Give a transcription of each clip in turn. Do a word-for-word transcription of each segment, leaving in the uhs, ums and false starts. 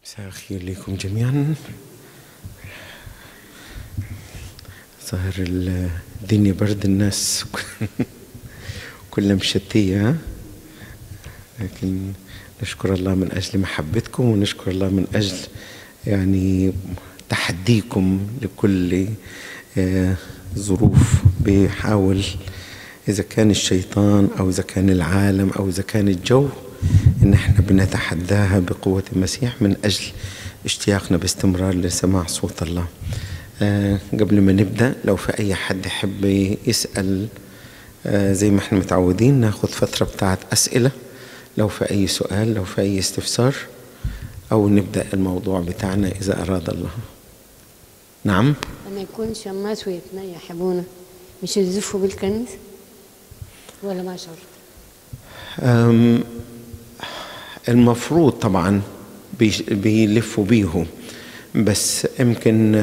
مساء الخير لكم جميعا. ظاهر الدنيا برد، الناس كلها مشتية، لكن نشكر الله من أجل محبتكم، ونشكر الله من أجل يعني تحديكم لكل ظروف بيحاول، إذا كان الشيطان أو إذا كان العالم أو إذا كان الجو، إن إحنا بنتحداها بقوة المسيح من أجل اشتياقنا باستمرار لسماع صوت الله. آه قبل ما نبدأ، لو في أي حد يحب يسأل، آه زي ما إحنا متعودين ناخد فترة بتاعت أسئلة، لو في أي سؤال، لو في أي استفسار، أو نبدأ الموضوع بتاعنا إذا أراد الله. نعم. لما يكون شماس ويتنيح أبونا، مش يزفوا بالكنيسة ولا ما شرط؟ المفروض طبعا بيلفوا بيه، بس يمكن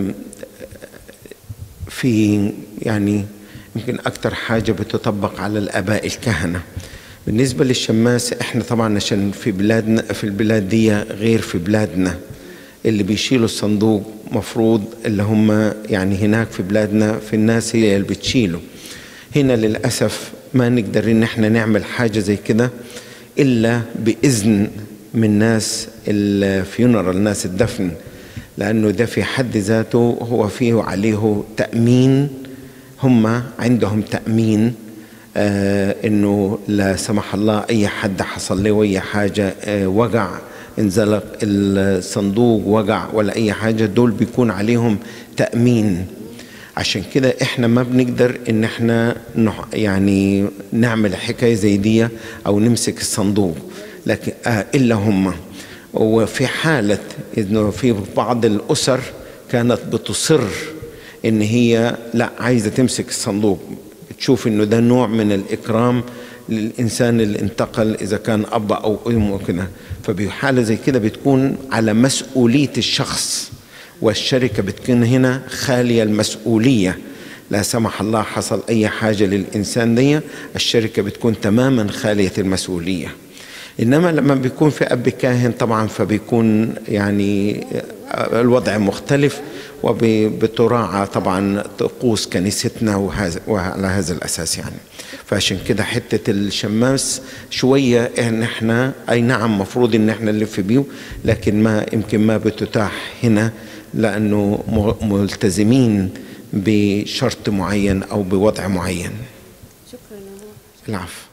في يعني يمكن أكتر حاجة بتطبق على الآباء الكهنة. بالنسبة للشماس، احنا طبعا عشان في بلادنا، في البلاد دي غير في بلادنا، اللي بيشيلوا الصندوق مفروض اللي هم يعني هناك في بلادنا في الناس هي اللي بتشيله. هنا للأسف ما نقدر ان احنا نعمل حاجة زي كده إلا بإذن من ناس الفيونرال، ناس الدفن، لأنه ده في حد ذاته هو فيه عليه تأمين، هم عندهم تأمين آه إنه لا سمح الله أي حد حصل له أي حاجة، آه وقع، انزلق الصندوق، وقع ولا أي حاجة، دول بيكون عليهم تأمين. عشان كده احنا ما بنقدر ان احنا يعني نعمل حكاية زي دي او نمسك الصندوق، لكن آه الا هم. وفي حالة انه في بعض الاسر كانت بتصر ان هي لا عايزة تمسك الصندوق، بتشوف انه ده نوع من الاكرام للانسان اللي انتقل، اذا كان اب او ام وكده، فبحالة زي كده بتكون على مسؤولية الشخص، والشركة بتكون هنا خالية المسؤولية. لا سمح الله حصل أي حاجة للإنسان دي، الشركة بتكون تماما خالية المسؤولية. إنما لما بيكون في أب كاهن طبعا فبيكون يعني الوضع مختلف، وبتراعى طبعا طقوس كنيستنا وعلى هذا الأساس يعني. فعشان كده حتة الشماس شوية إن إحنا أي نعم مفروض إن إحنا نلف بيه، لكن ما يمكن ما بتتاح هنا لأنه ملتزمين بشرط معين أو بوضع معين. شكرا. العفو.